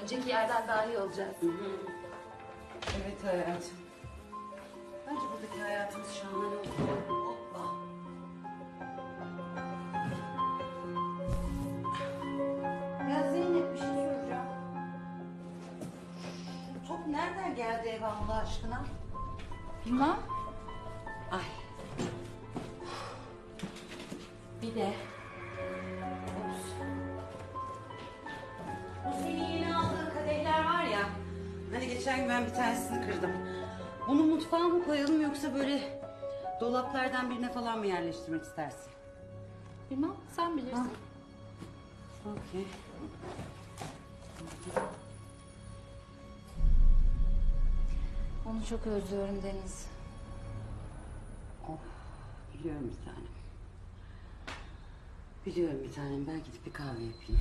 Önceki yerden daha iyi olacağız. Evet hayatım. Bence buradaki hayatımız şahane oldu. Hoppa. Ya Zeynep bir şey soracağım. Bu top nereden geldi eve Allah aşkına? Bilmem. Ay. Bir de. Ups. Bu senin yeni aldığın kadehler var ya. Hani geçen gün ben bir tanesini kırdım. Bunu mutfağa mı koyalım yoksa böyle dolaplardan birine falan mı yerleştirmek istersin? Bilmem, sen bilirsin. Okey. Onu çok özlüyorum Deniz. Oh, biliyorum bir tanem. Biliyorum bir tanem. Ben gidip bir kahve yapayım.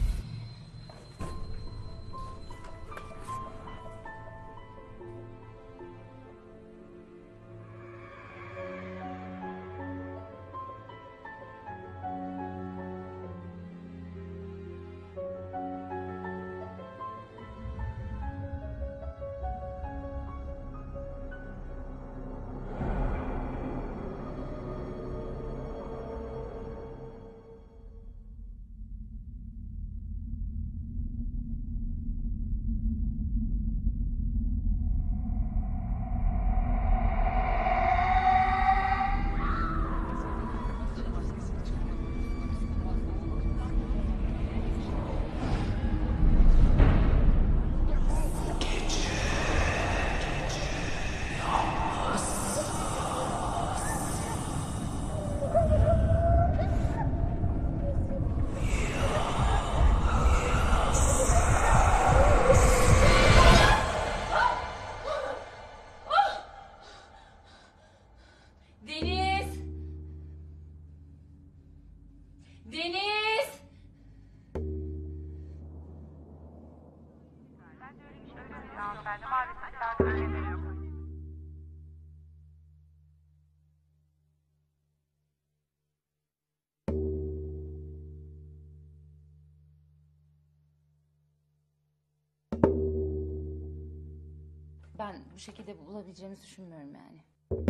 Deniz! Deniz! Ben bu şekilde bulabileceğimizi düşünmüyorum yani.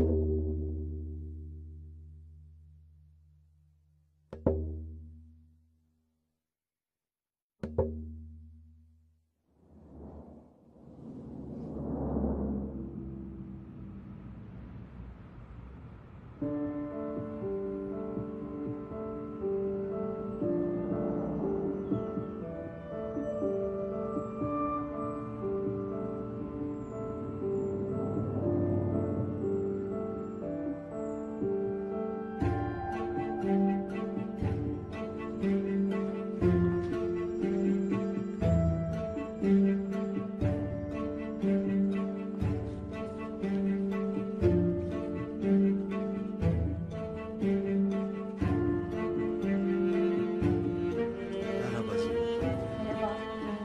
Merhaba Zeliha. Merhaba.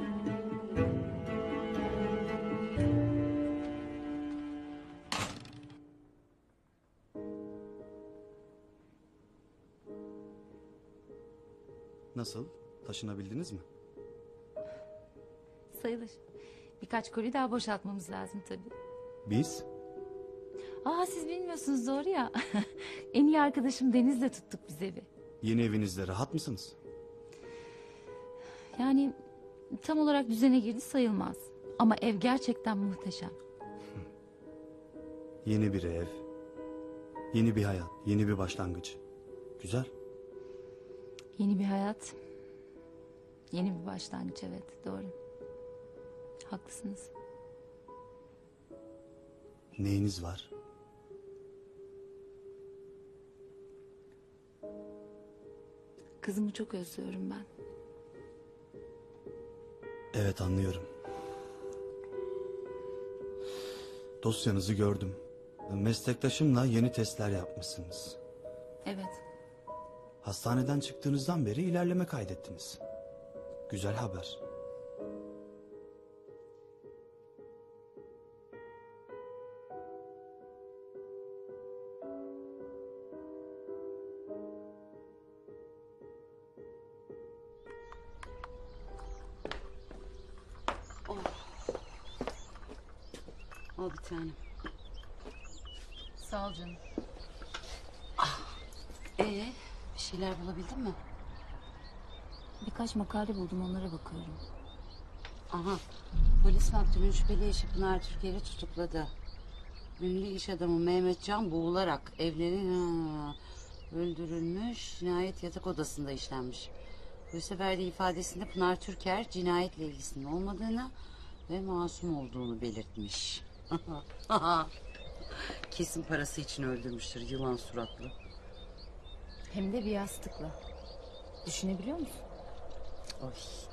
Nasıl? Taşınabildiniz mi? Sayılır. Birkaç koli daha boşaltmamız lazım tabii. Biz? Aa, siz bilmiyorsunuz, doğru ya. En iyi arkadaşım Deniz'le tuttuk biz evi. Yeni evinizde rahat mısınız? Yani tam olarak düzene girdi sayılmaz. Ama ev gerçekten muhteşem. Yeni bir ev, yeni bir hayat, yeni bir başlangıç. Güzel. Yeni bir hayat. Yeni bir başlangıç, evet, doğru. Haklısınız. Neyiniz var? Kızımı çok özlüyorum ben. Evet, anlıyorum. Dosyanızı gördüm. Meslektaşımla yeni testler yapmışsınız. Evet. Hastaneden çıktığınızdan beri ilerleme kaydettiniz. Güzel haber. Oh. Al bir tane. Sağ ol canım. Bir şeyler bulabildin mi? Birkaç makale buldum, onlara bakıyorum. Aha. Polis maktulün şüpheli eşi Pınar Türker'i tutukladı. Ünlü iş adamı Mehmet Can boğularak öldürülmüş. Cinayet yatak odasında işlenmiş. Polise verdiği ifadesinde Pınar Türker cinayetle ilgisinin olmadığını ve masum olduğunu belirtmiş. Kesin parası için öldürmüştür yılan suratlı. Hem de bir yastıkla. Düşünebiliyor musun? Oy.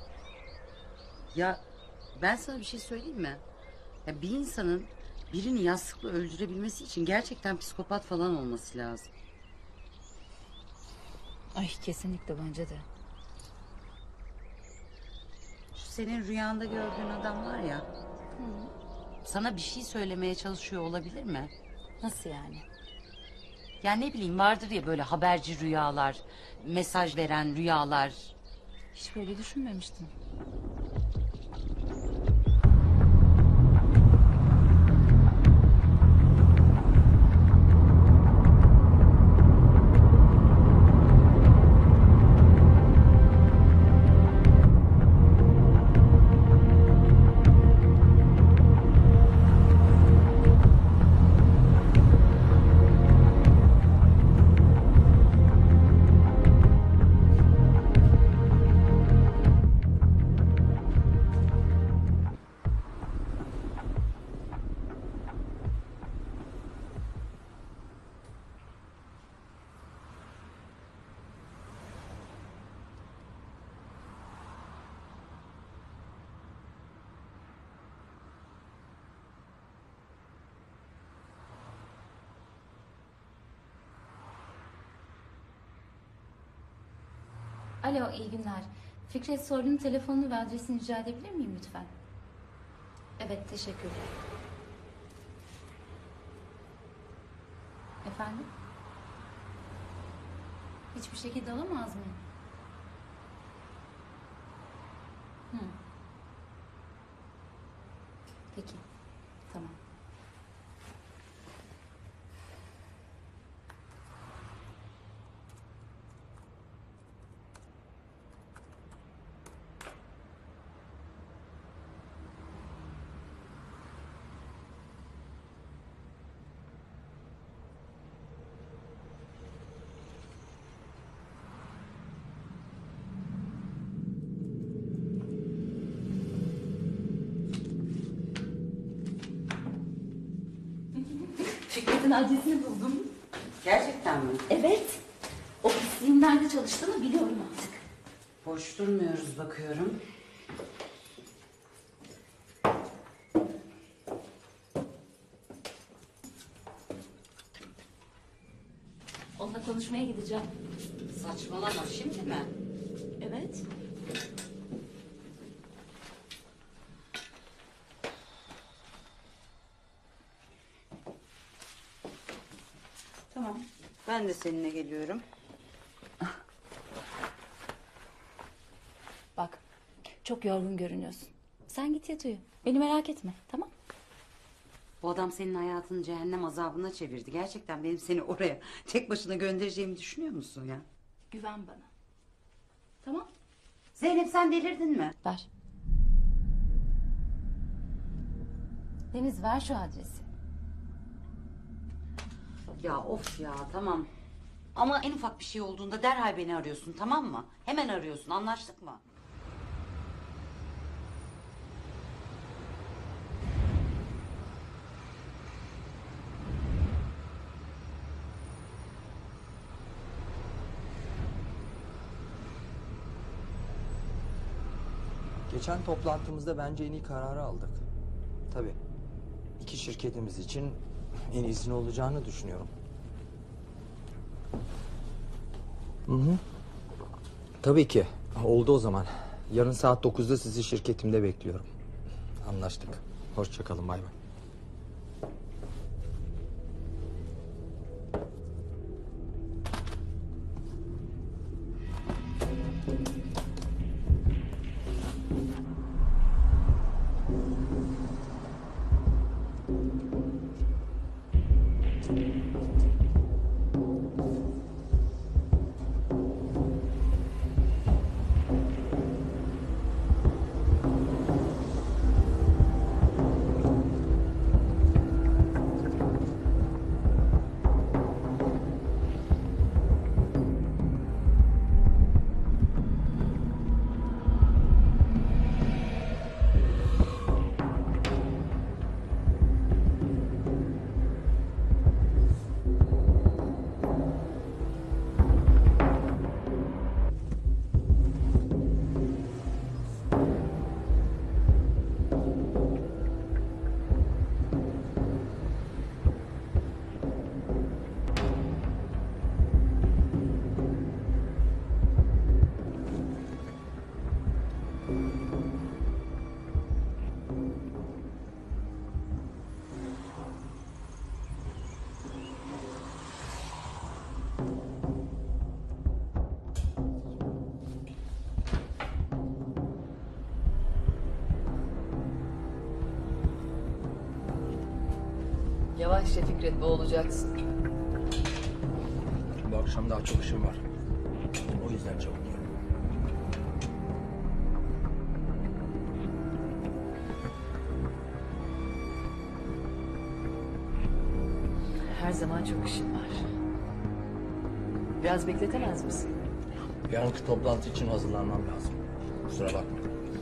Ya ben sana bir şey söyleyeyim mi? Ya bir insanın birini yastıkla öldürebilmesi için gerçekten psikopat falan olması lazım. Ay kesinlikle, bence de. Şu senin rüyanda gördüğün adam var ya. Sana bir şey söylemeye çalışıyor olabilir mi? Nasıl yani? Yani ne bileyim vardır ya böyle haberci rüyalar, mesaj veren rüyalar. Hiç böyle düşünmemiştim. Alo, iyi günler. Fikret Soylu'nun telefonunu ve adresini rica edebilir miyim lütfen? Evet, teşekkürler. Efendim? Hiçbir şekilde alamaz mıyım? Hı. Peki, tamam. Fikret'in adresini buldum. Gerçekten mi? Evet. O pisliğin nerede çalıştığını biliyorum artık. Boş durmuyoruz bakıyorum. Onunla konuşmaya gideceğim. Saçmalama şimdi mi? Evet. Tamam. Ben de seninle geliyorum. Bak, çok yorgun görünüyorsun. Sen git yat uyu. Beni merak etme, tamam? Bu adam senin hayatını cehennem azabına çevirdi. Gerçekten benim seni oraya tek başına göndereceğimi düşünüyor musun ya? Güven bana. Tamam? Zeynep sen delirdin mi? Ver. Deniz, ver şu adresi. Ya of ya tamam. Ama en ufak bir şey olduğunda derhal beni arıyorsun tamam mı? Hemen arıyorsun anlaştık mı? Geçen toplantımızda bence en iyi kararı aldık. Tabii. İki şirketimiz için en iyisini olacağını düşünüyorum. Hı hı. Tabii ki. Oldu o zaman. Yarın saat 9'da sizi şirketimde bekliyorum. Anlaştık. Hoşça kalın. Bay bay. Yavaşça Fikret, boğulacaksın. Bu akşam daha çok işim var. O yüzden çabuk gel. Her zaman çok işim var. Biraz bekletemez misin? Yarınki toplantı için hazırlanmam lazım. Kusura bakma.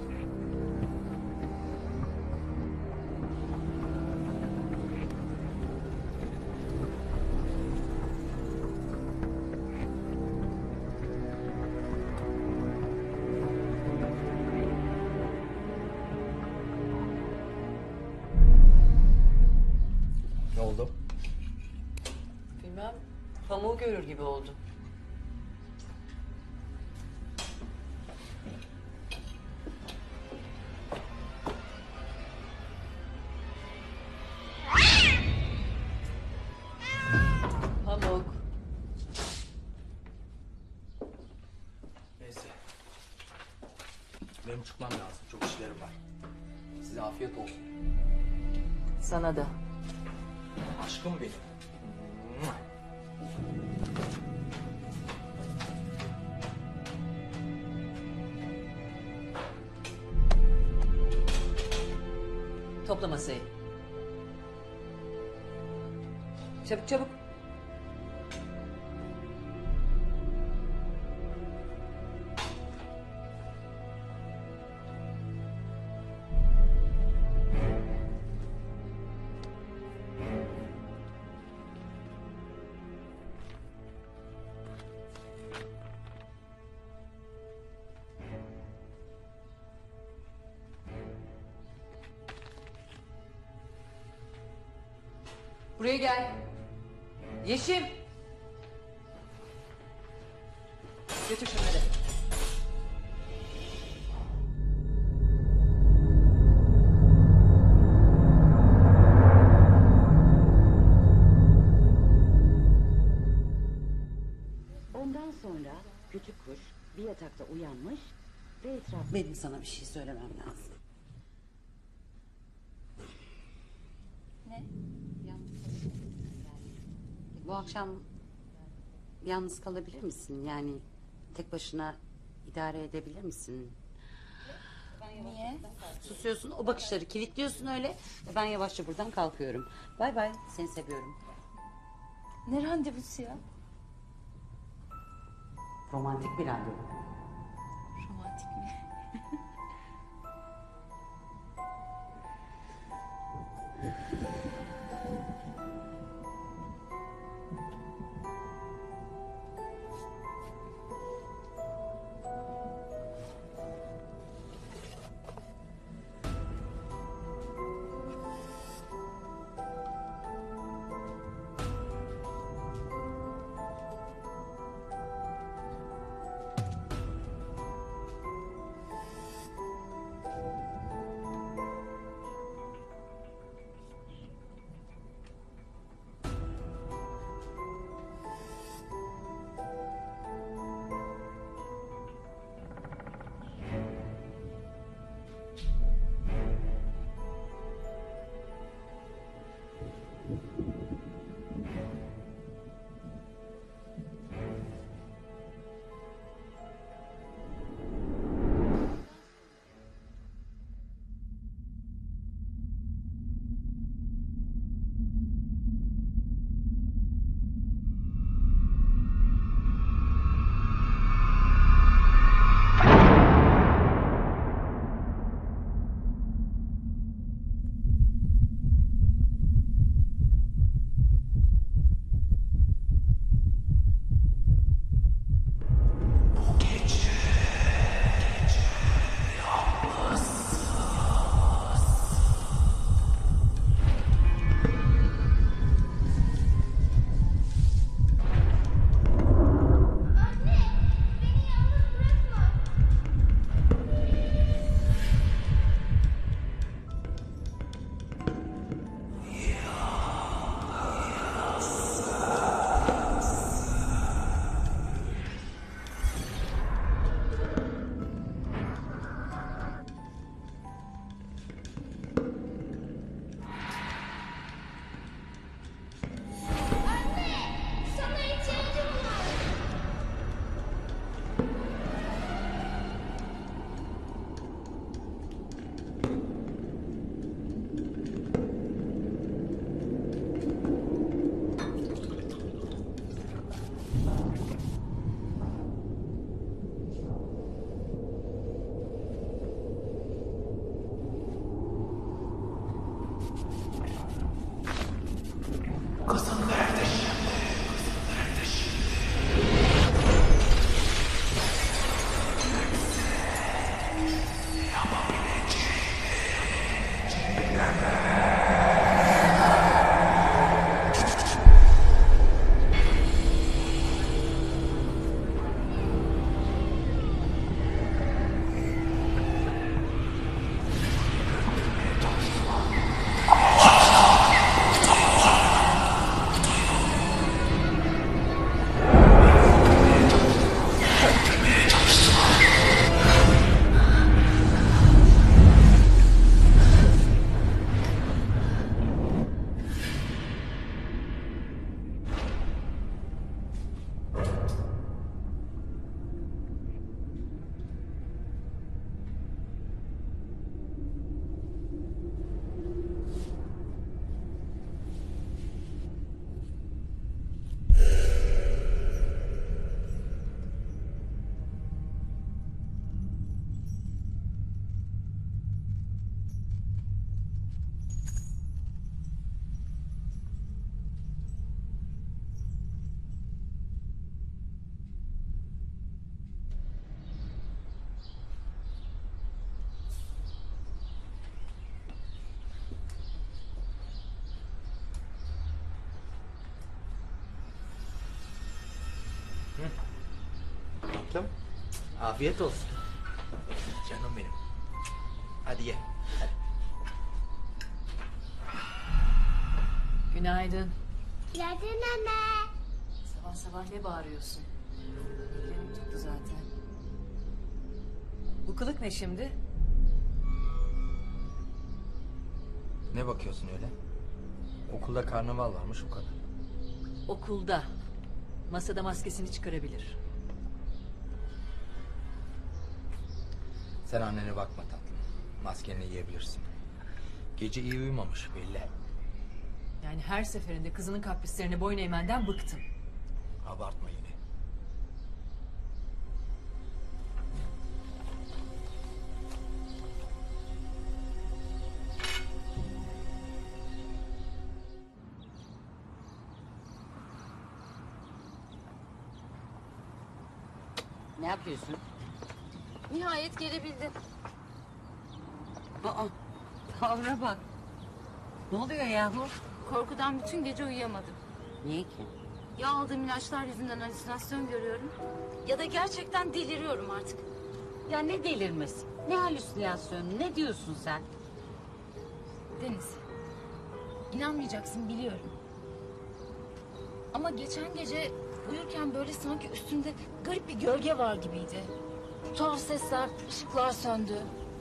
Ne oldu? Bilmem, pamuğu görür gibi oldum. Pamuk. Neyse. Benim çıkmam lazım. Çok işlerim var. Size afiyet olsun. Sana da. Aşkım benim. Topla masayı. Çabuk çabuk. Buraya gel. Yeşim. Götür şunları. Ondan sonra küçük kuş bir yatakta uyanmış ve etraf... Benim sana bir şey söylemem lazım. Ne? Bu akşam yalnız kalabilir misin? Yani tek başına idare edebilir misin? Niye? Susuyorsun, o bakışları kilitliyorsun öyle. Ve ben yavaşça buradan kalkıyorum. Bay bay, seni seviyorum. Ne randevusu ya? Romantik bir randevu. Romantik mi? Afiyet olsun. Canım benim. Hadi ye. Hadi. Günaydın. Günaydın anne. Sabah sabah ne bağırıyorsun? Benim tuttu zaten. Bu kılık ne şimdi? Ne bakıyorsun öyle? Okulda karnaval varmış o kadar. Okulda. Masada maskesini çıkarabilir. Sen annene bakma tatlım. Maskeni yiyebilirsin. Gece iyi uyumamış belli. Yani her seferinde kızının kaprislerine boyun eğmenden bıktım. Abartma yine. Ne yapıyorsun? Nihayet gelebildin. Aa, tavra bak. Ne oluyor yahu? Korkudan bütün gece uyuyamadım. Niye ki? Ya aldığım ilaçlar yüzünden halüsinasyon görüyorum ya da gerçekten deliriyorum artık. Ya ne delirmesi? Ne halüsinasyonu? Ne diyorsun sen? Deniz, inanmayacaksın biliyorum. Ama geçen gece uyurken böyle sanki üstümde garip bir gölge var gibiydi. Tuhaf sesler, ışıklar söndü.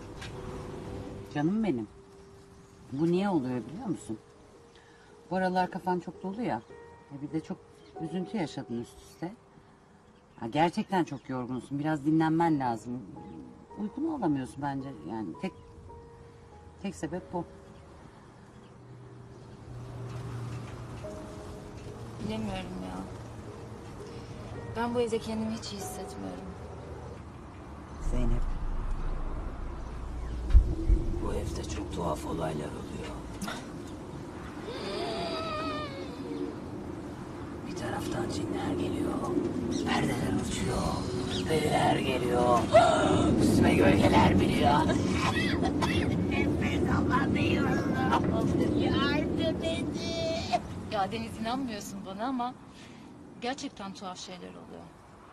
Canım benim. Bu niye oluyor biliyor musun? Bu aralar kafan çok dolu ya. Bir de çok üzüntü yaşadın üst üste. Ha, gerçekten çok yorgunsun. Biraz dinlenmen lazım. Uykunu alamıyorsun bence. Yani tek sebep bu. Bilemiyorum ya. Ben bu evde kendimi hiç iyi hissetmiyorum. Zeynep. Bu evde çok tuhaf olaylar oluyor. Bir taraftan cinler geliyor, perdeler uçuyor, periler geliyor, üstüme gölgeler biniyor. Nefes alamıyorum. Yardım edin. Ya Deniz inanmıyorsun bana ama gerçekten tuhaf şeyler oluyor.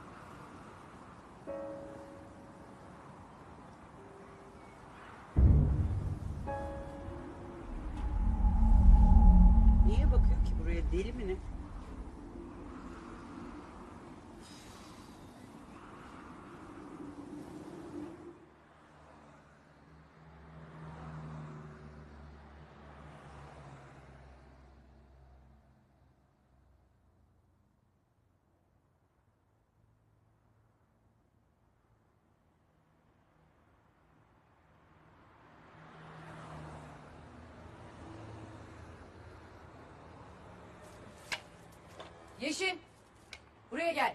Niye bakıyor ki buraya? Deli mi ne? Yeşim. Buraya gel.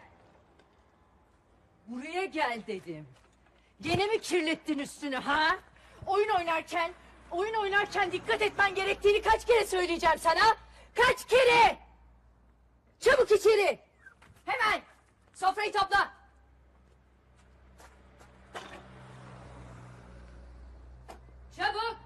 Buraya gel dedim. Gene mi kirlettin üstünü ha? Oyun oynarken dikkat etmen gerektiğini kaç kere söyleyeceğim sana? Kaç kere? Çabuk içeri. Hemen. Sofrayı topla. Çabuk.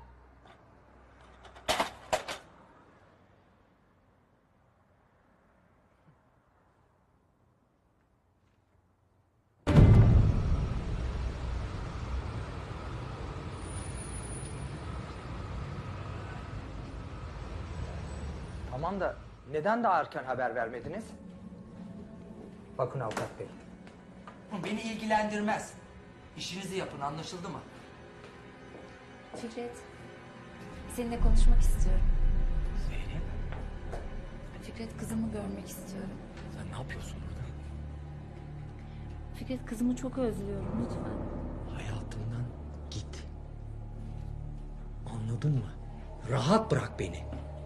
Tamam da neden daha erken haber vermediniz? Bakın avukat bey. Beni ilgilendirmez. İşinizi yapın, anlaşıldı mı? Fikret, seninle konuşmak istiyorum. Zeynep, Fikret, kızımı görmek istiyorum. sen ne yapıyorsun burada? Fikret, kızımı çok özlüyorum lütfen. Hayatımdan git. Anladın mı? Rahat bırak beni.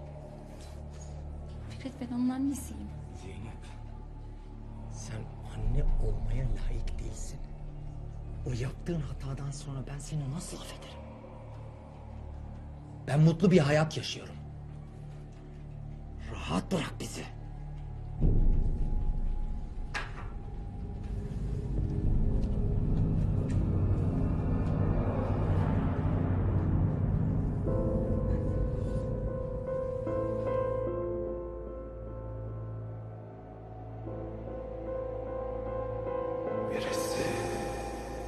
Fikret, ben onun annesiyim. Zeynep, sen anne olmaya layık değilsin. O yaptığın hatadan sonra ben seni nasıl affederim? Ben mutlu bir hayat yaşıyorum. Rahat bırak bizi. Birisi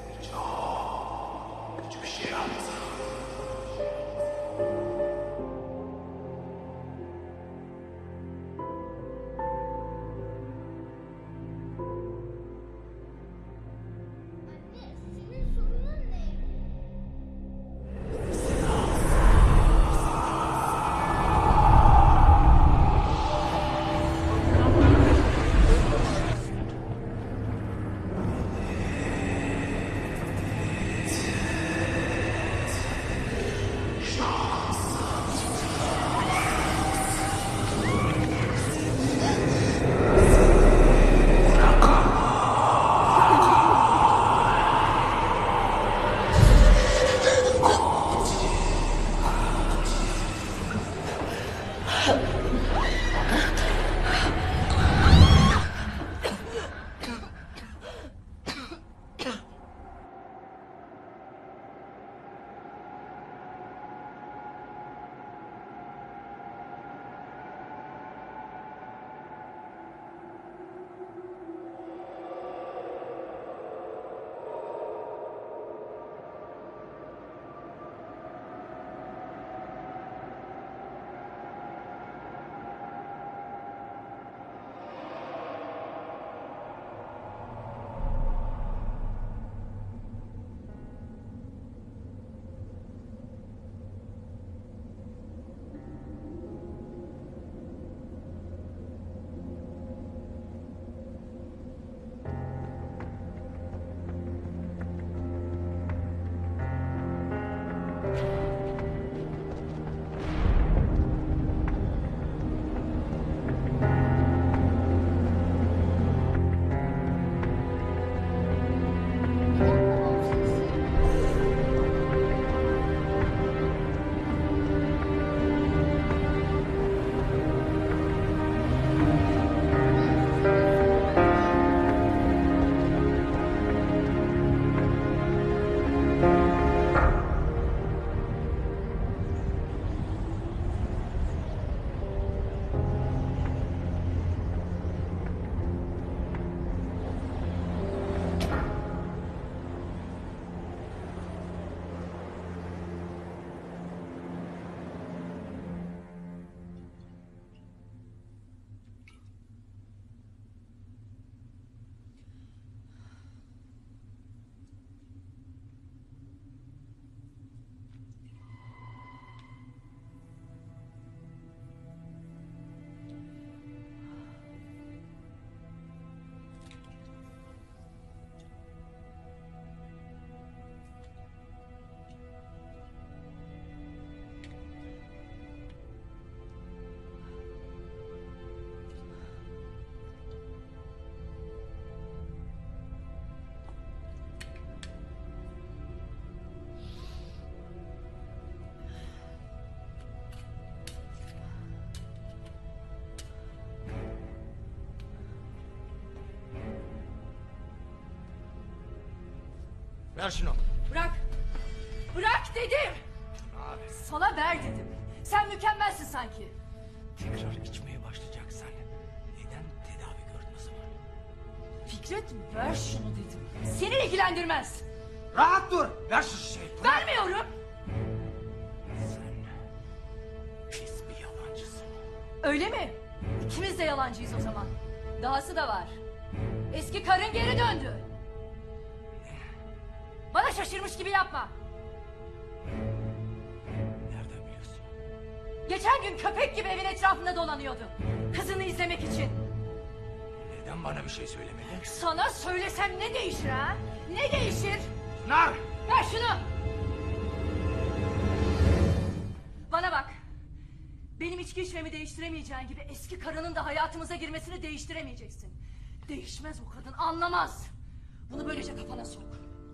Ver şunu. Bırak. Bırak dedim. Abi. Sana ver dedim. Sen mükemmelsin sanki. Tekrar içmeye başlayacaksan neden tedavi gördün o zaman? Fikret ver şunu dedim. Seni ilgilendirmez. Rahat dur. Ver şu şişeyi. Vermiyorum. Sen pis bir yalancısın. Öyle mi? İkimiz de yalancıyız o zaman. Dahası da var. Eski karın geri döndü. Bana şaşırmış gibi yapma. Nereden biliyorsun? Geçen gün köpek gibi evin etrafında dolanıyordu. Kızını izlemek için. Neden bana bir şey söylemedin? Sana söylesem ne değişir ha? Ne değişir? Pınar! Ver şunu! Bana bak. Benim içki içmemi değiştiremeyeceğin gibi eski karının da hayatımıza girmesini değiştiremeyeceksin. Değişmez o kadın, anlamaz. Bunu böylece kafana sok.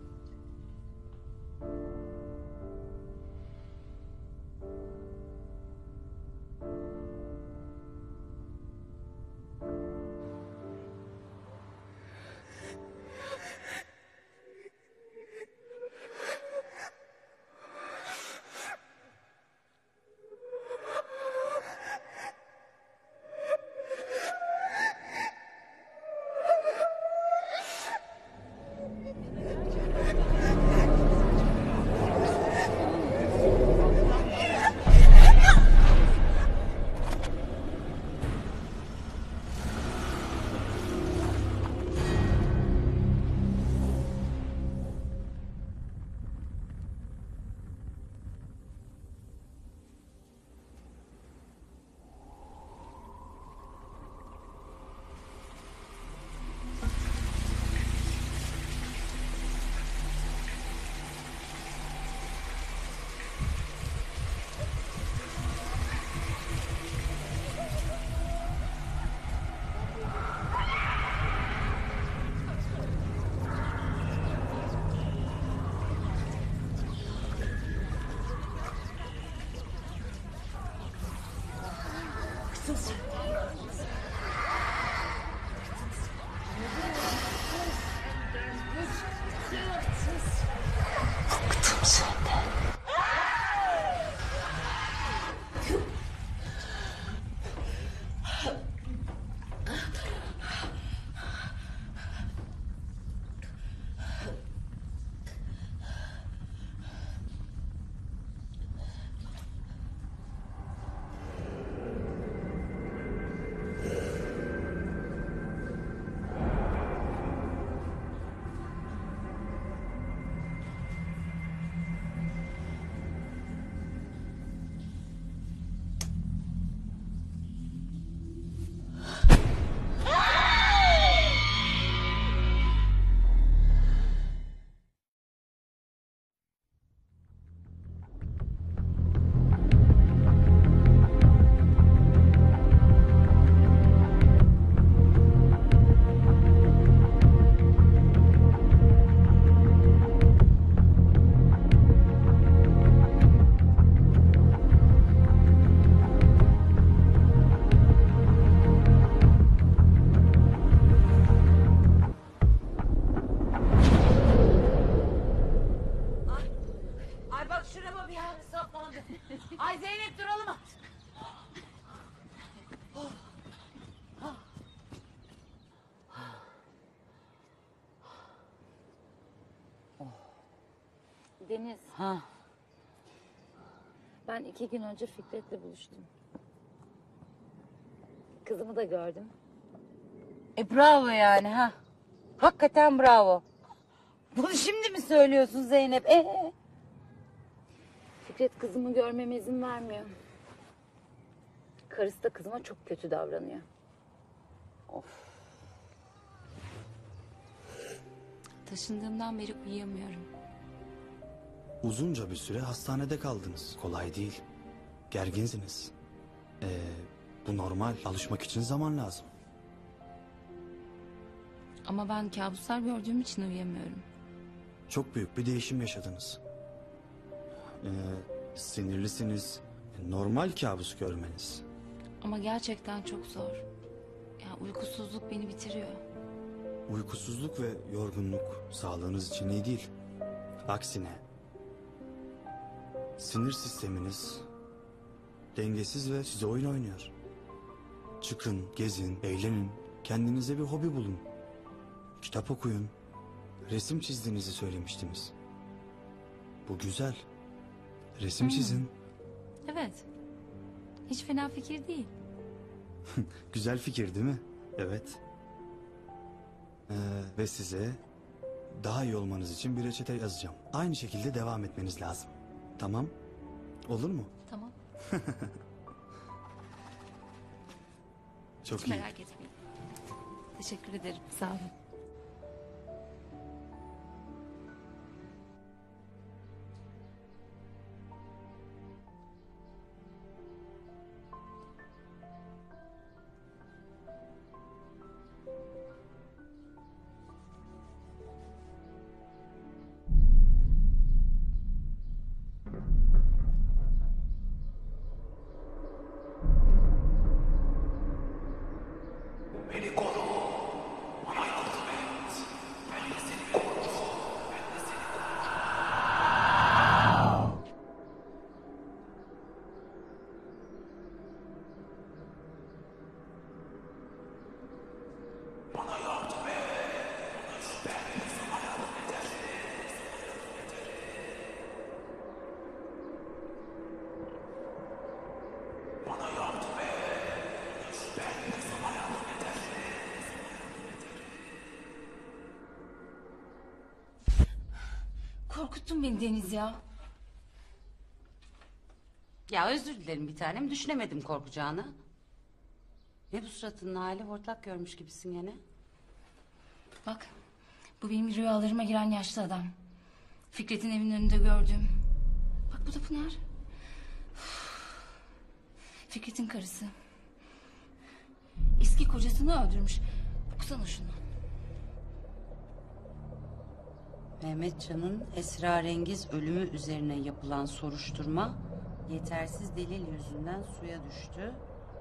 Ay Zeynep duralım. Deniz, Ha, ben 2 gün önce Fikret'le buluştum. Kızımı da gördüm. bravo yani ha. Hakikaten bravo. Bunu şimdi mi söylüyorsun Zeynep? Fikret kızımı görmeme izin vermiyor. Karısı da kızıma çok kötü davranıyor. Of. Taşındığımdan beri uyuyamıyorum. Uzunca bir süre hastanede kaldınız. Kolay değil. Gerginsiniz. Bu normal. Alışmak için zaman lazım. Ama ben kabuslar gördüğüm için uyuyamıyorum. Çok büyük bir değişim yaşadınız. Sinirlisiniz. Normal kabus görmeniz. Ama gerçekten çok zor. Ya uykusuzluk beni bitiriyor. Uykusuzluk ve yorgunluk sağlığınız için iyi değil. Aksine sinir sisteminiz dengesiz ve size oyun oynuyor. Çıkın, gezin, eğlenin, kendinize bir hobi bulun. Kitap okuyun, resim çizdiğinizi söylemiştiniz. Bu güzel. Resim çizin. Evet. Hiç fena fikir değil. Güzel fikir değil mi? Evet. Ve size daha iyi olmanız için bir reçete yazacağım. Aynı şekilde devam etmeniz lazım. Tamam? Olur mu? Tamam. Çok Hiç iyi. merak etmeyin. Teşekkür ederim. Sağ olun. Korkuttun beni Deniz ya. Ya özür dilerim bir tanem, düşünemedim korkacağını. Ne bu suratının hali, hortlak görmüş gibisin gene. Bak, bu benim rüyalarıma giren yaşlı adam. Fikret'in evinin önünde gördüğüm. Bak bu da Pınar. Fikret'in karısı. Eski kocasını öldürmüş. Baksana şuna. Mehmetcan'ın esrarengiz ölümü üzerine yapılan soruşturma yetersiz delil yüzünden suya düştü.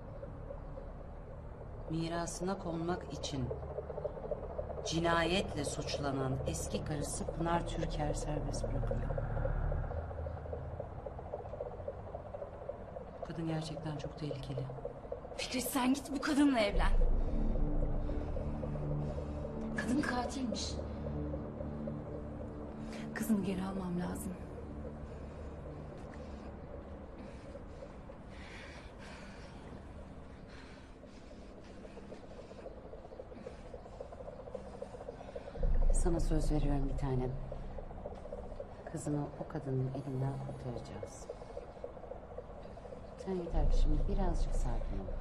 Mirasına konmak için cinayetle suçlanan eski karısı Pınar Türker serbest bırakılıyor. Bu kadın gerçekten çok tehlikeli. Fikret sen git bu kadınla evlen. Kadın katilmiş. Kızımı geri almam lazım. Sana söz veriyorum bir tanem. Kızını o kadının elinden kurtaracağız. Sen yeter ki şimdi birazcık sakin ol.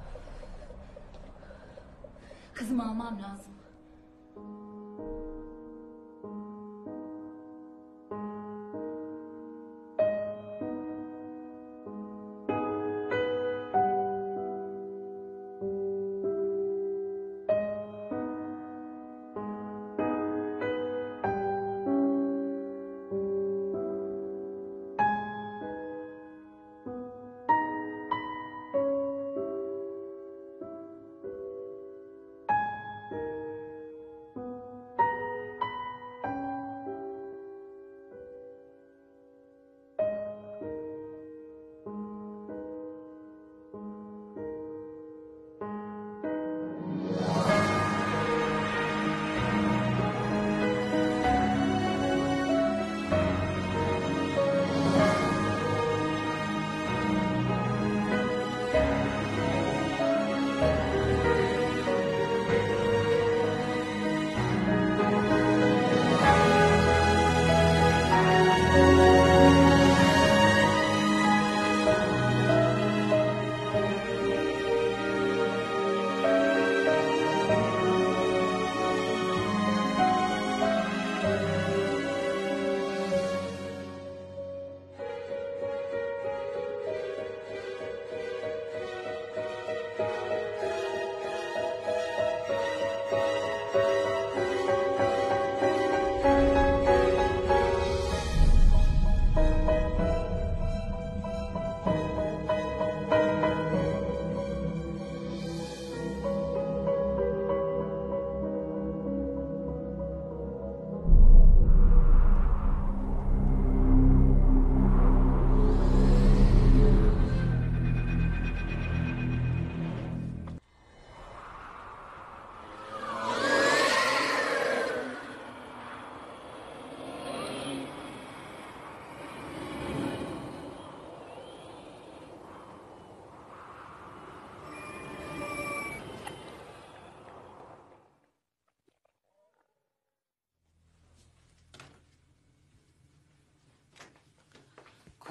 Kızımı almam lazım.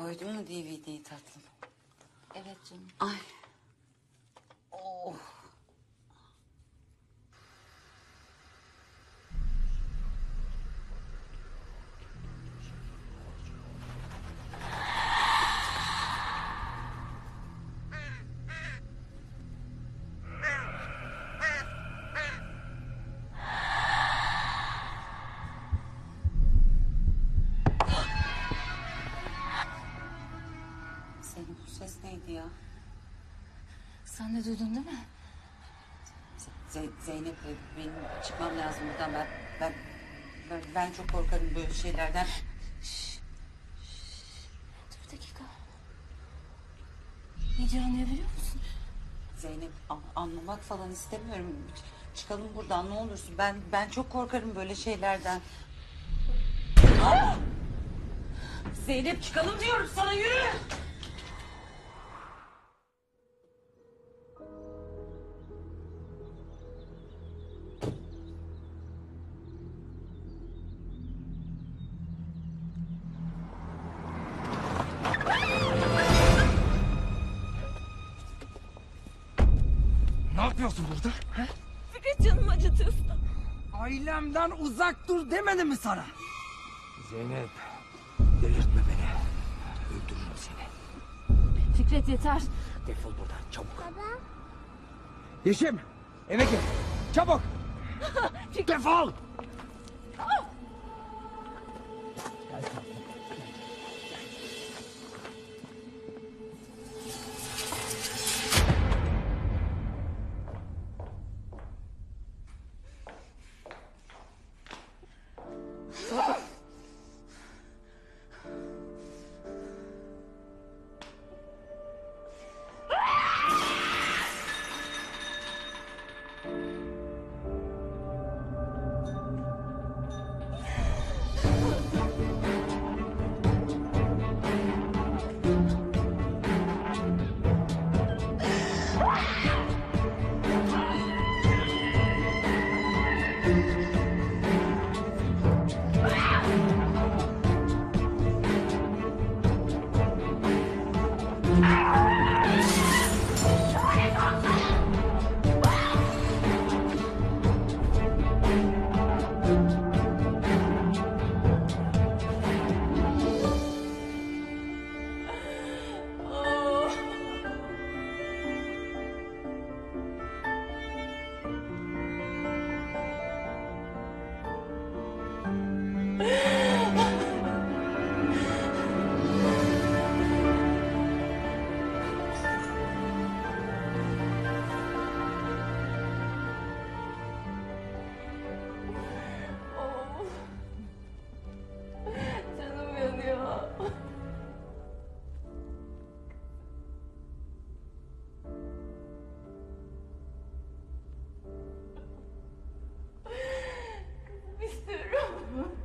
Koydun mu DVD'yi tatlım? Evet canım. Ay. Oh. Senin bu ses neydi ya? Sen de duydun değil mi? Zeynep, benim çıkmam lazım buradan. Ben çok korkarım böyle şeylerden. Dur bir dakika. Ne diyor anlayabiliyor musun? Zeynep, anlamak falan istemiyorum. Çıkalım buradan ne olursun. Ben çok korkarım böyle şeylerden. Ah! Zeynep, çıkalım diyorum sana, yürü. Ne yapıyorsun burada? He? Fikret canımı acıtıyorsun. Ailemden uzak dur demedim mi sana? Zeynep, delirtme beni. Öldürürüm seni. Fikret yeter. Defol buradan çabuk. Baba. Yeşim, eve gel. Çabuk. Defol. Gel tatlım. Canım yanıyor. İstiyorum.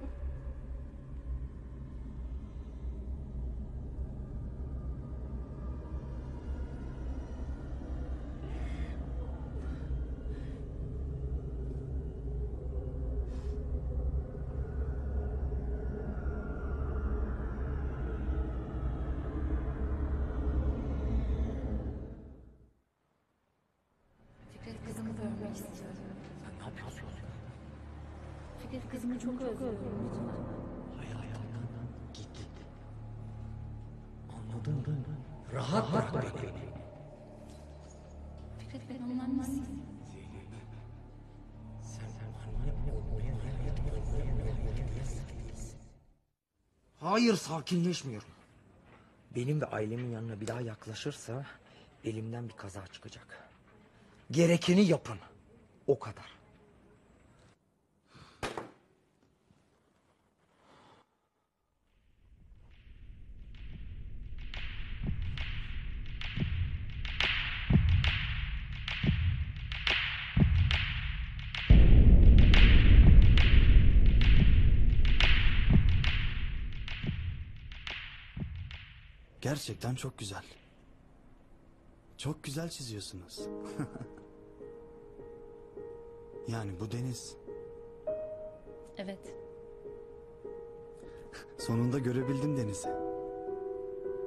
Fikret kızımı görmek istiyorum. Sen ne yapıyorsun? Fikret kızımı çok özlüyorum lütfen. Hayır hayatım. Git. Anladın mı? Rahat bırak beni. Fikret ben onun annesiyim. Sen anne olmaya değilsin. Hayır, sakinleşmiyorum. Benim ve ailemin yanına bir daha yaklaşırsa elimden bir kaza çıkacak. Gerekeni yapın. O kadar. Gerçekten çok güzel. Çok güzel çiziyorsunuz. Yani bu deniz. Evet. Sonunda görebildim denizi.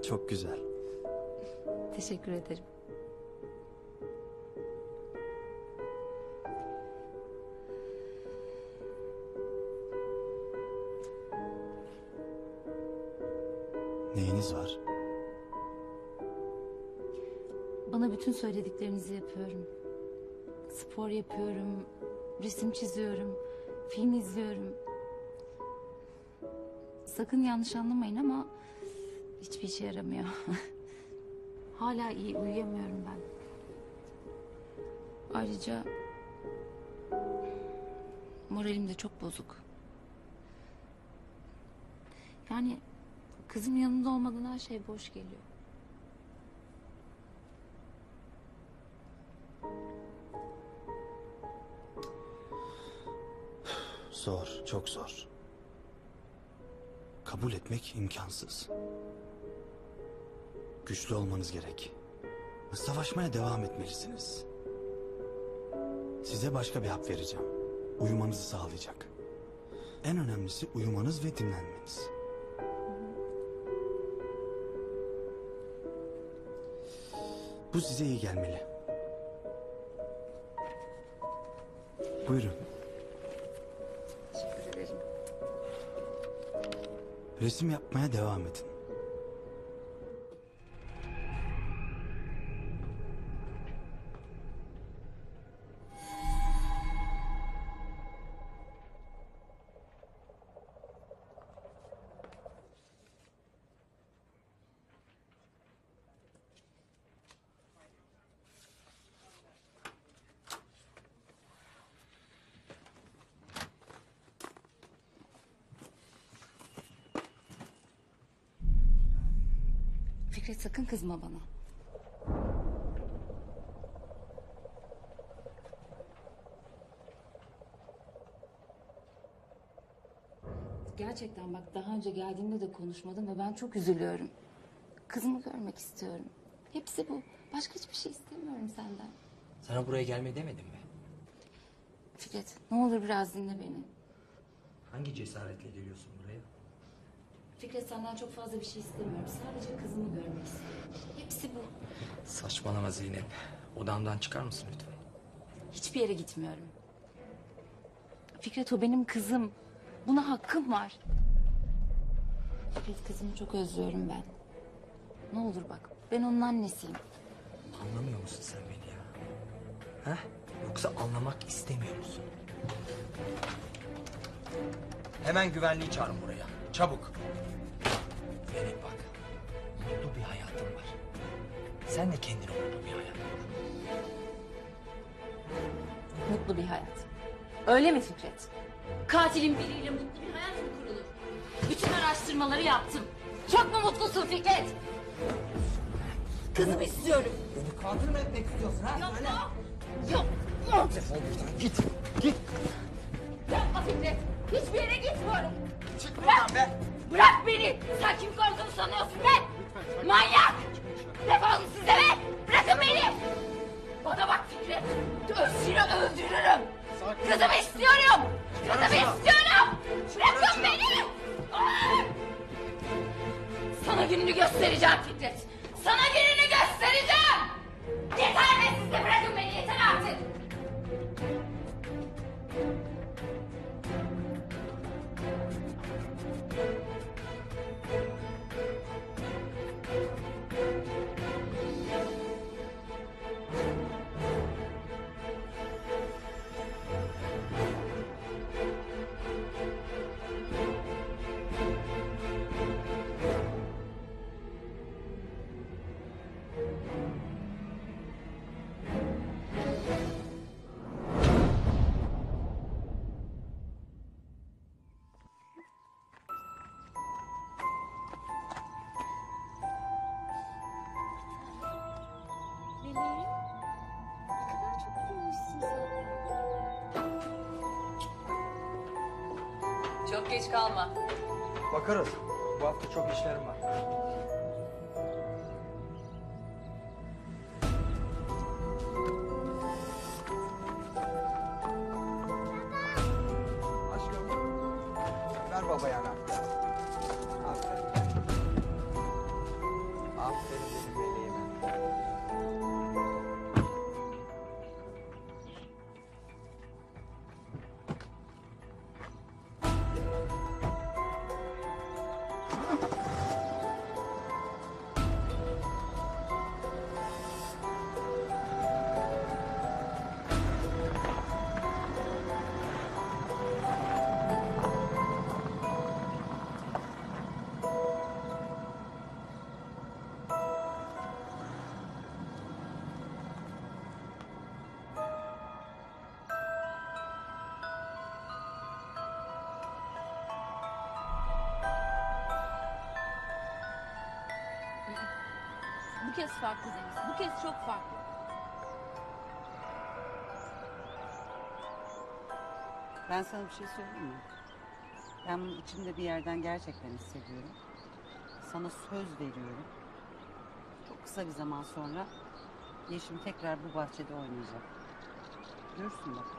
Çok güzel. Teşekkür ederim. Neyiniz var? Bana bütün söylediklerinizi yapıyorum. Spor yapıyorum, resim çiziyorum, film izliyorum. Sakın yanlış anlamayın ama hiçbir işe yaramıyor. Hala iyi uyuyamıyorum ben. Ayrıca moralim de çok bozuk. Yani kızım yanında olmadan her şey boş geliyor. Zor, çok zor. Kabul etmek imkansız. Güçlü olmanız gerek. Savaşmaya devam etmelisiniz. Size başka bir hap vereceğim. Uyumanızı sağlayacak. En önemlisi uyumanız ve dinlenmeniz. Bu size iyi gelmeli. Buyurun. Teşekkür ederim. Resim yapmaya devam edin. Fikret sakın kızma bana. Gerçekten bak daha önce geldiğinde de konuşmadım ve ben çok üzülüyorum. Kızımı görmek istiyorum. Hepsi bu. Başka hiçbir şey istemiyorum senden. Sana buraya gelme demedim mi? Fikret ne olur biraz dinle beni. Hangi cesaretle geliyorsun buraya? Fikret senden çok fazla bir şey istemiyorum. Sadece kızımı görmek istiyorum. Hepsi bu. Saçmalama Zeynep. Odamdan çıkar mısın lütfen? Hiçbir yere gitmiyorum. Fikret o benim kızım. Buna hakkım var. Fikret kızımı çok özlüyorum ben. Ne olur bak ben onun annesiyim. Anlamıyor musun sen beni ya? Ha? Yoksa anlamak istemiyor musun? Hemen güvenliği çağırın buraya. Çabuk. Zeynep bak. Mutlu bir hayatım var. Sen de kendine mutlu bir hayat kur. Mutlu bir hayat. Öyle mi Fikret? Katilin biriyle mutlu bir hayat mı kurulur? Bütün araştırmaları yaptım. Çok mu mutlusun Fikret? Kızımı istiyorum. Beni katil mi etmek istiyorsun ha? Yapma. Yapma. Defol buradan git. Git. Yapma Fikret. Hiçbir yere gitmiyorum. Çık buradan be. Bırak beni. Sen kim olduğunu sanıyorsun be? Manyak. Defolun siz de be. Bırakın beni. Bana bak Fikret. Seni öldürürüm. Kızımı istiyorum. Kızımı istiyorum. Bırakın beni. Aa! Sana gününü göstereceğim Fikret. Sana gününü göstereceğim. Yeter be siz de bırakın beni yeter artık. Meleğim, ne kadar çok büyümüşsün sen. Çok geç kalma. Bakarız. Bu hafta çok işlerim var. Aşkım. Ver babaya anahtarı. Aferin. kez farklı Deniz. Bu kez çok farklı. Ben sana bir şey söyleyeyim mi? Ben bunu içimde bir yerden gerçekten hissediyorum. Sana söz veriyorum. Çok kısa bir zaman sonra Yeşim tekrar bu bahçede oynayacak. Görürsün bak.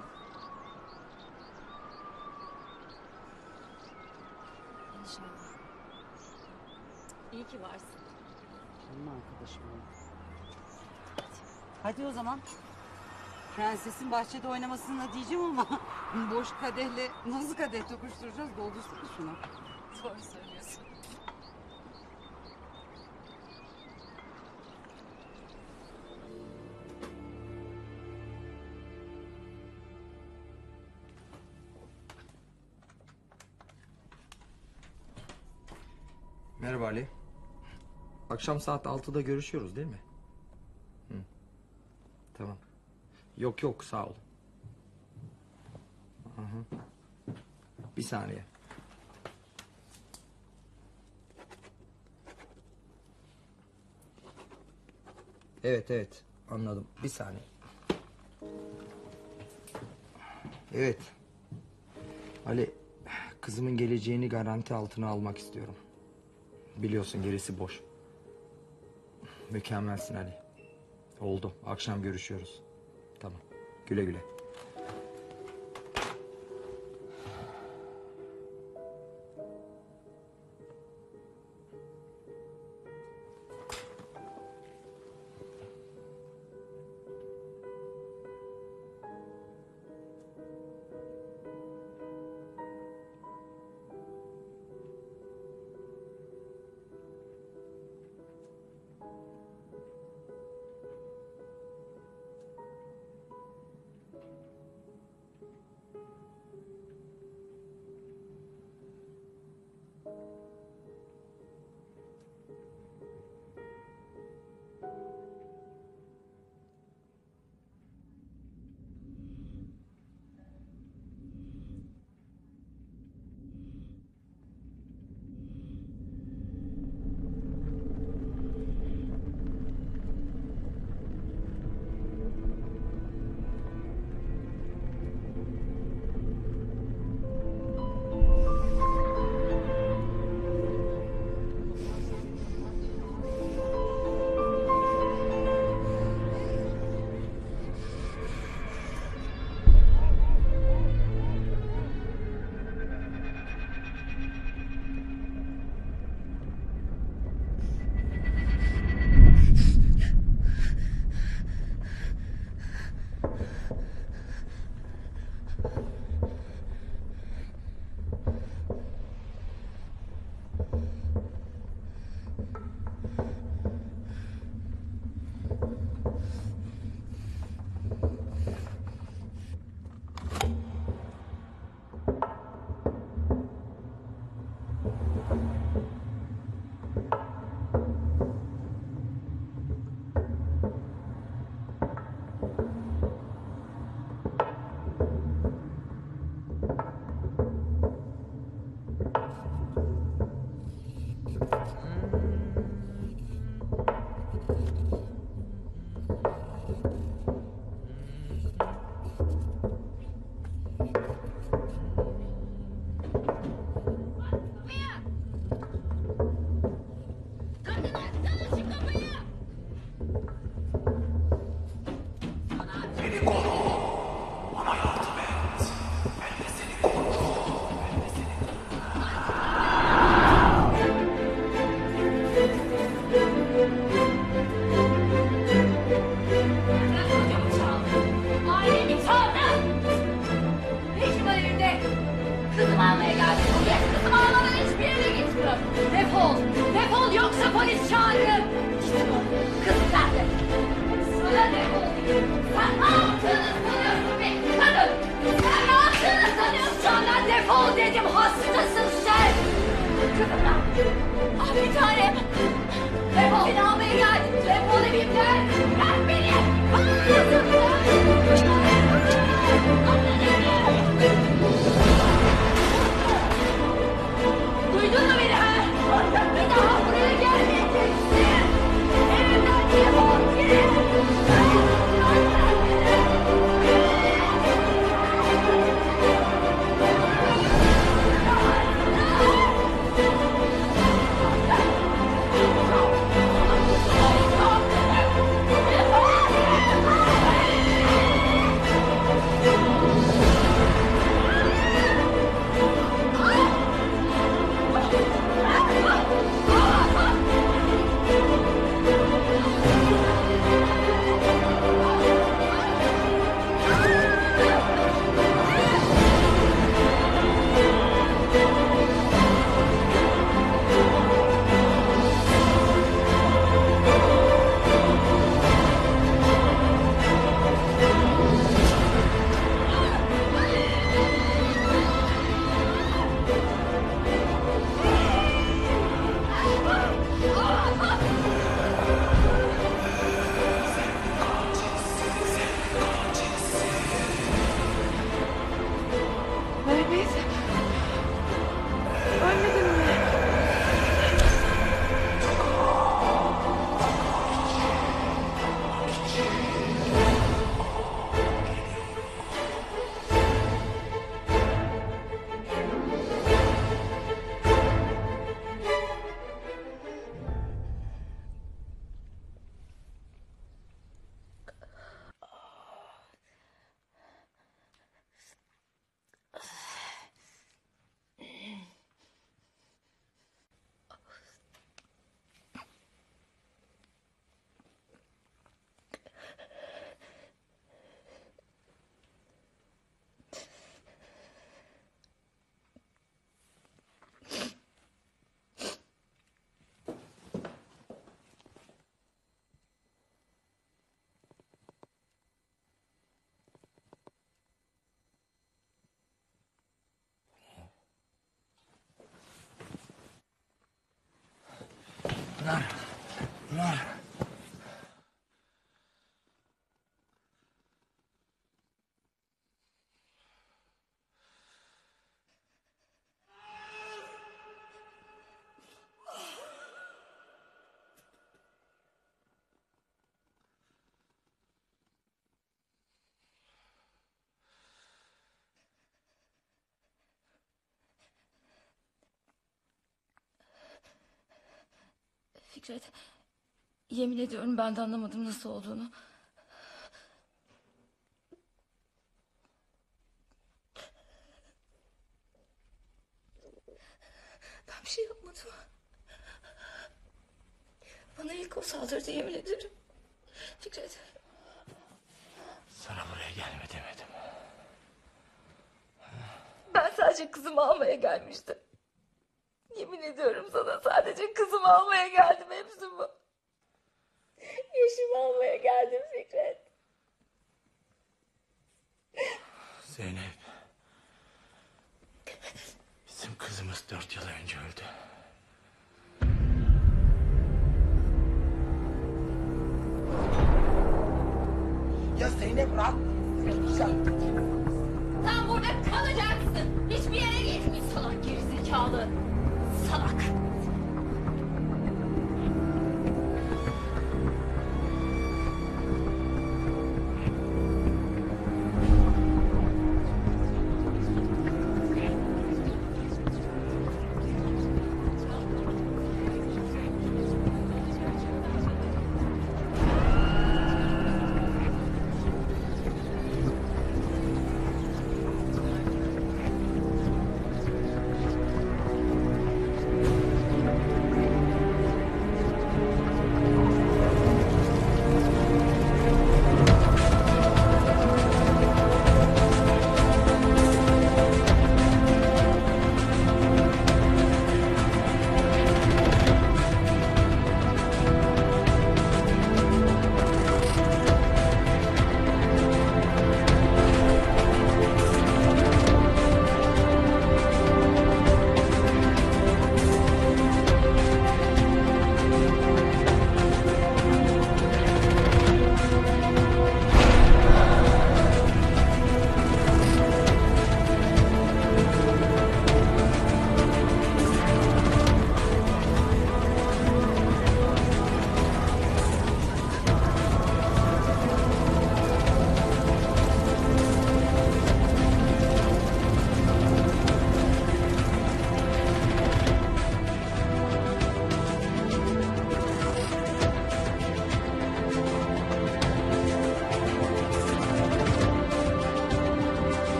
İnşallah. İyi ki varsın. Canım arkadaşım benim. Hadi o zaman. Prensesin bahçede oynamasını diyeceğim ama boş kadehle nasıl kadeh tokuşturacağız? Doldursana şunu. Doğru söylüyorsun. Merhaba Ali. Akşam saat 6'da görüşüyoruz değil mi? Hı. Tamam. Yok yok sağ ol. Hı hı. Bir saniye. Evet anladım. Bir saniye. Evet. Ali, kızımın geleceğini garanti altına almak istiyorum. Biliyorsun gerisi boş. Mükemmelsin Ali. Oldu. Akşam görüşüyoruz. Tamam. Güle güle. Kızımı almaya geldim. Buraya kızımı almadan hiçbir yere gitmiyorum. Defol. Defol yoksa polis çağırırım. Git bu. Kızım nerede? Sana defol. Sen ne yaptın? Pınar. Fikret, yemin ediyorum ben de anlamadım nasıl olduğunu. Ben bir şey yapmadım. Bana ilk o saldırdı, yemin ederim. Fikret. Sana buraya gelme demedim. Ben sadece kızımı almaya gelmiştim. Yemin ediyorum sana, sadece kızımı almaya geldim, hepsi bu. Yaşımı almaya geldim Fikret. Zeynep. Bizim kızımız 4 yıl önce öldü. Ya Zeynep rahat. Sen burada kalacaksın. Hiçbir yere gitme salak gerizekalı. Salak.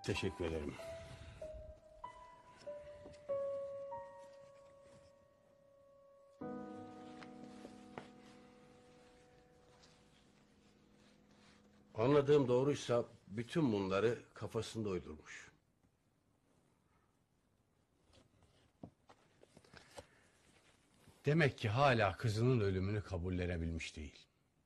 Teşekkür ederim. Anladığım doğruysa bütün bunları kafasında uydurmuş. Demek ki hala kızının ölümünü kabullenebilmiş değil.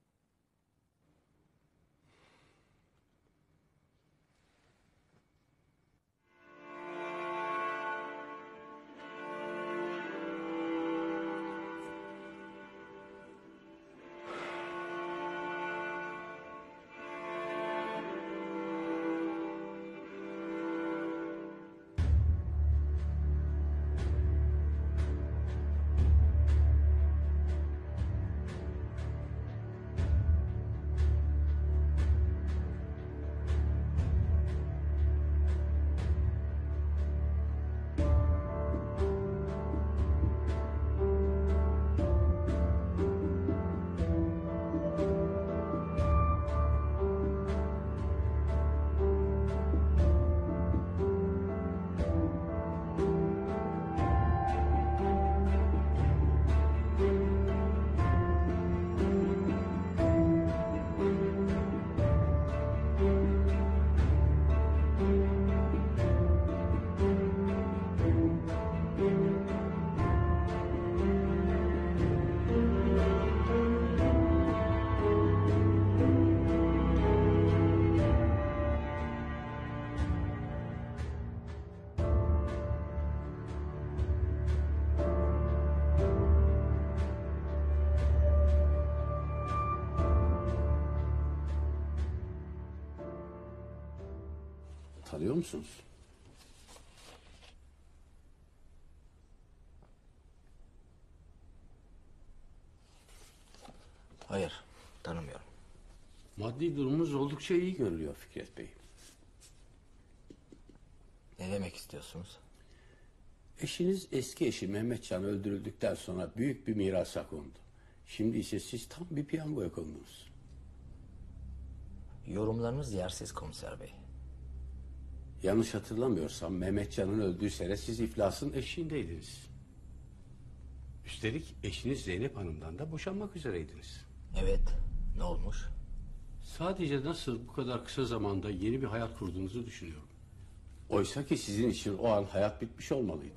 Tanıyor musunuz? Hayır, tanımıyorum. Maddi durumunuz oldukça iyi görülüyor Fikret Bey. Ne demek istiyorsunuz? Eşiniz eski eşi Mehmetcan öldürüldükten sonra büyük bir mirasa kondu. Şimdi ise siz tam bir piyangoya kondunuz. Yorumlarınız yersiz komiser bey. Yanlış hatırlamıyorsam Mehmetcan'ın öldüğü sene siz iflasın eşiğindeydiniz. Üstelik eşiniz Zeynep Hanım'dan da boşanmak üzereydiniz. Evet, ne olmuş? Sadece nasıl bu kadar kısa zamanda yeni bir hayat kurduğunuzu düşünüyorum. Oysa ki sizin için o an hayat bitmiş olmalıydı.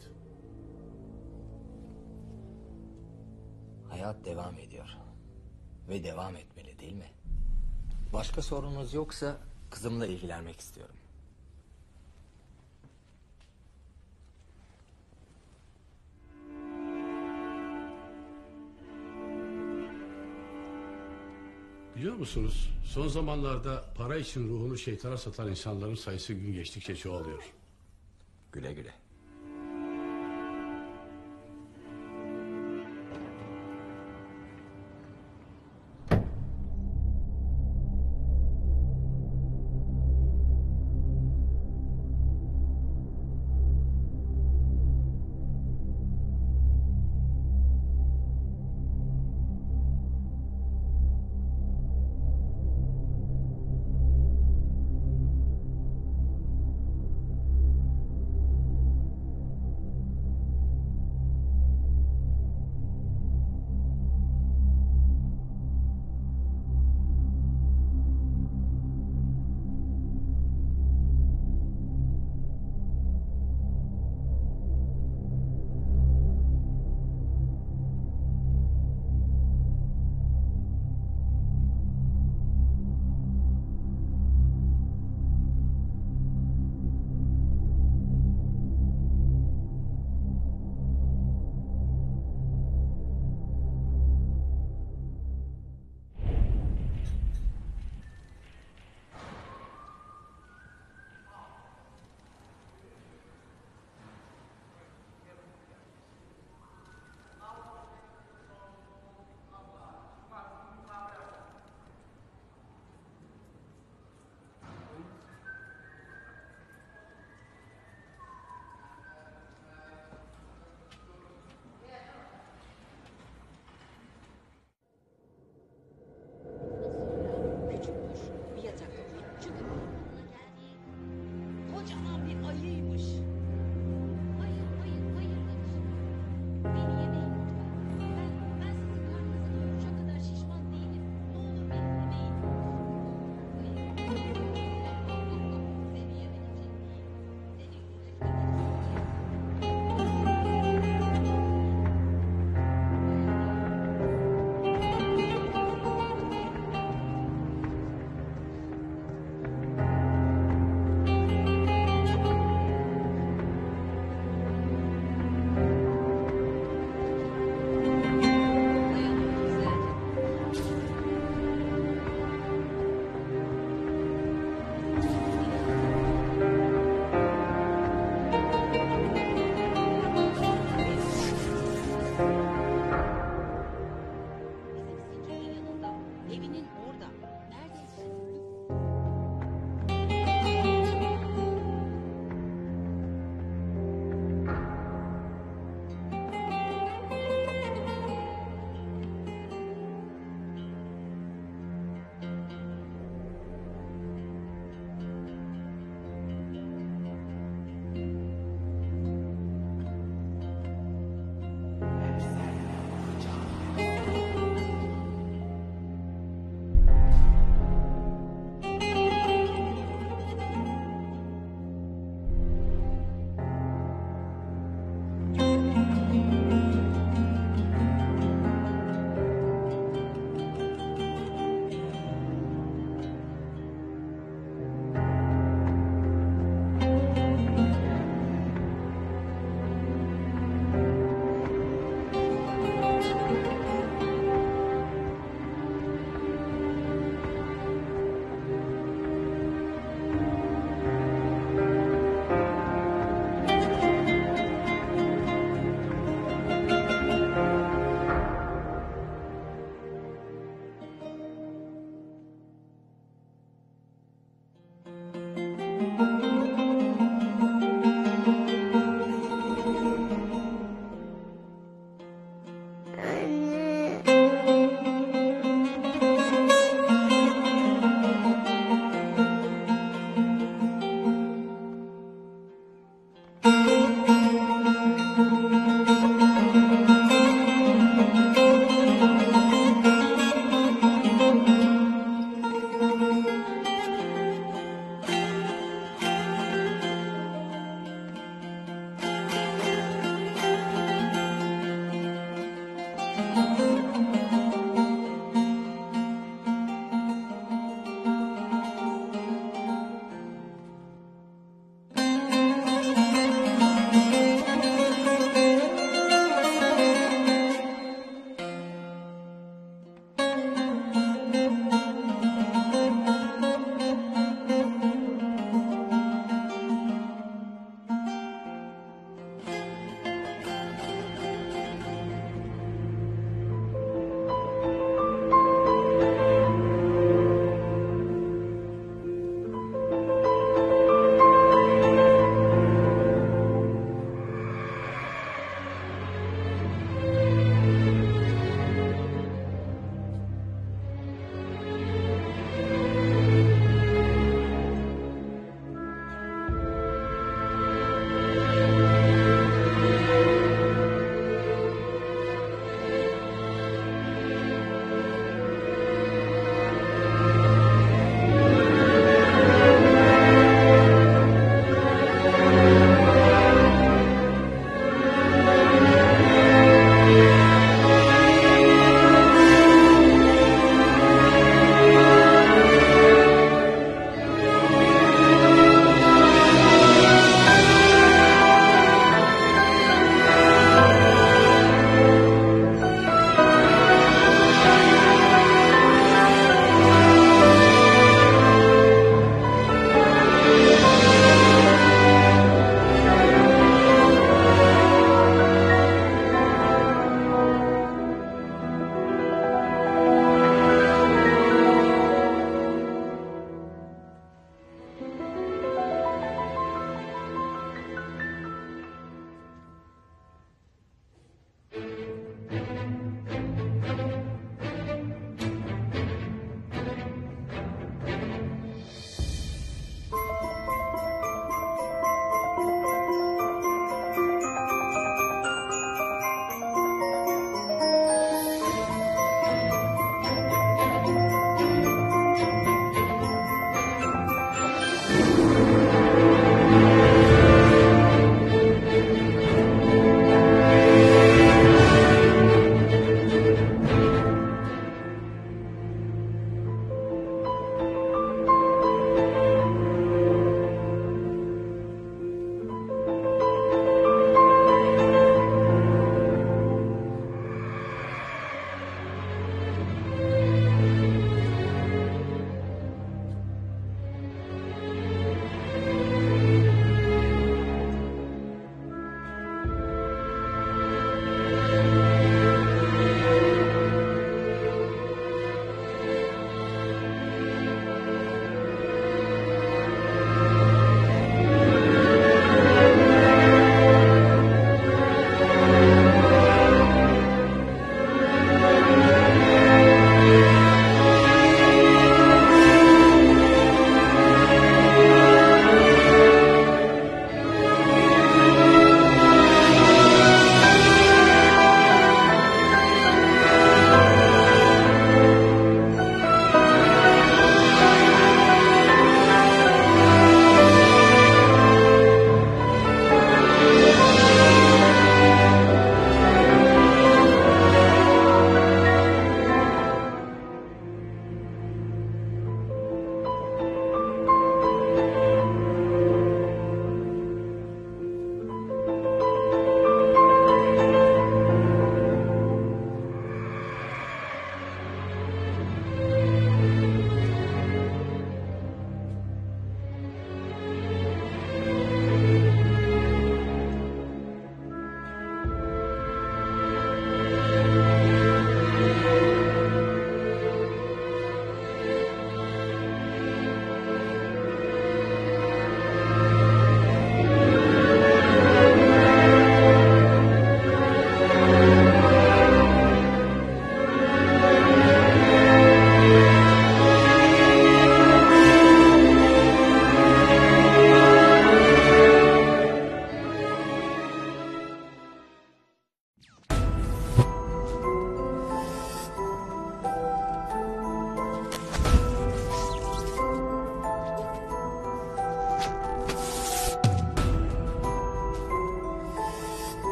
Hayat devam ediyor. Ve devam etmeli değil mi? Başka sorunuz yoksa kızımla ilgilenmek istiyorum. Biliyor musunuz? Son zamanlarda para için ruhunu şeytana satan insanların sayısı gün geçtikçe çoğalıyor. Güle güle.